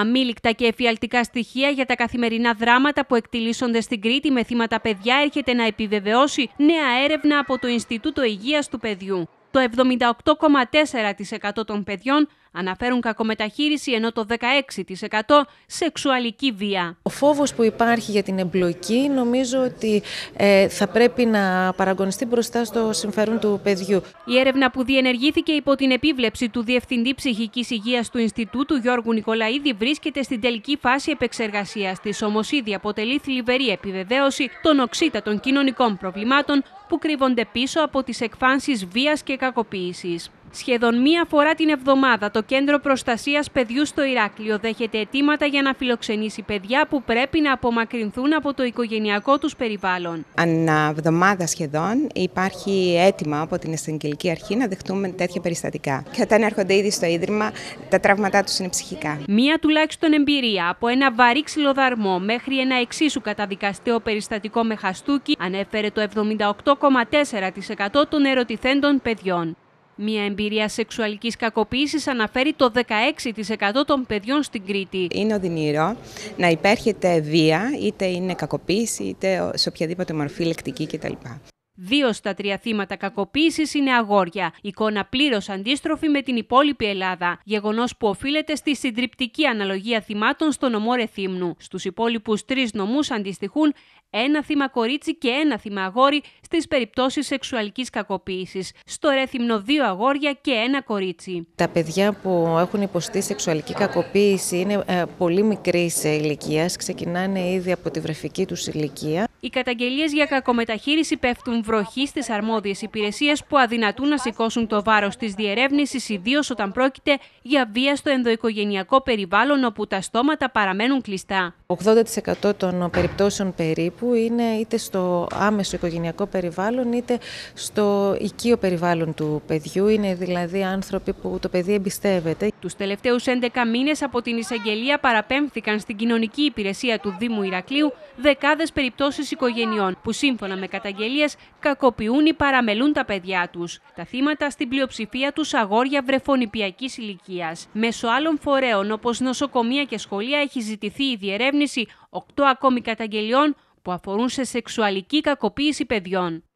Αμήλικτα και εφιαλτικά στοιχεία για τα καθημερινά δράματα που εκτιλήσονται στην Κρήτη με θύματα παιδιά έρχεται να επιβεβαιώσει νέα έρευνα από το Ινστιτούτο Υγείας του Παιδιού. Το 78,4% των παιδιών αναφέρουν κακομεταχείριση, ενώ το 16% σεξουαλική βία. Ο φόβος που υπάρχει για την εμπλοκή νομίζω ότι θα πρέπει να παραγωνιστεί μπροστά στο συμφέρον του παιδιού. Η έρευνα που διενεργήθηκε υπό την επίβλεψη του Διευθυντή Ψυχικής Υγείας του Ινστιτούτου Γιώργου Νικολαίδη βρίσκεται στην τελική φάση επεξεργασίας της, όμως ήδη αποτελεί θλιβερή επιβεβαίωση των οξύτατων κοινωνικών προβλημάτων που κρύβονται πίσω από τις εκφάνσεις βίας και κακοποίησης. Σχεδόν μία φορά την εβδομάδα το Κέντρο Προστασίας Παιδιού στο Ηράκλειο δέχεται αιτήματα για να φιλοξενήσει παιδιά που πρέπει να απομακρυνθούν από το οικογενειακό τους περιβάλλον. Ανά εβδομάδα σχεδόν υπάρχει αίτημα από την Εισαγγελική Αρχή να δεχτούμε τέτοια περιστατικά. Και όταν έρχονται ήδη στο Ίδρυμα, τα τραύματά τους είναι ψυχικά. Μία τουλάχιστον εμπειρία από ένα βαρύ ξυλοδαρμό μέχρι ένα εξίσου καταδικαστέο περιστατικό με χαστούκι ανέφερε το 78,4% των ερωτηθέντων παιδιών. Μία εμπειρία σεξουαλικής κακοποίησης αναφέρει το 16% των παιδιών στην Κρήτη. Είναι οδυνηρό να υπέρχεται βία, είτε είναι κακοποίηση, είτε σε οποιαδήποτε μορφή λεκτική κτλ. 2 στα 3 θύματα κακοποίησης είναι αγόρια. Εικόνα πλήρως αντίστροφη με την υπόλοιπη Ελλάδα. Γεγονός που οφείλεται στη συντριπτική αναλογία θυμάτων στο νομό Ρεθύμνου. Στους υπόλοιπους 3 νομούς αντιστοιχούν 1 θύμα κορίτσι και 1 θύμα αγόρι στις περιπτώσεις σεξουαλικής κακοποίησης. Στο Ρέθυμνο 2 αγόρια και 1 κορίτσι. Τα παιδιά που έχουν υποστεί σεξουαλική κακοποίηση είναι πολύ μικρής ηλικίας, ξεκινάνε ήδη από τη βρεφική τους ηλικία. Οι καταγγελίες για κακομεταχείριση πέφτουν βροχή στις αρμόδιες υπηρεσίες που αδυνατούν να σηκώσουν το βάρος της διερεύνησης, ιδίως όταν πρόκειται για βία στο ενδοοικογενειακό περιβάλλον όπου τα στόματα παραμένουν κλειστά. 80% των περιπτώσεων περίπου είναι είτε στο άμεσο οικογενειακό περιβάλλον είτε στο οικείο περιβάλλον του παιδιού. Είναι δηλαδή άνθρωποι που το παιδί εμπιστεύεται. Τους τελευταίους 11 μήνες από την εισαγγελία παραπέμφθηκαν στην κοινωνική υπηρεσία του Δήμου Ηρακλείου δεκάδες περιπτώσεις οικογενειών που σύμφωνα με καταγγελίες κακοποιούν ή παραμελούν τα παιδιά τους. Τα θύματα στην πλειοψηφία τους αγόρια βρεφονηπιακής ηλικίας. Μέσω άλλων φορέων όπως νοσοκομεία και σχολεία έχει ζητηθεί η διερεύνηση 8 ακόμη καταγγελιών που αφορούν σε σεξουαλική κακοποίηση παιδιών.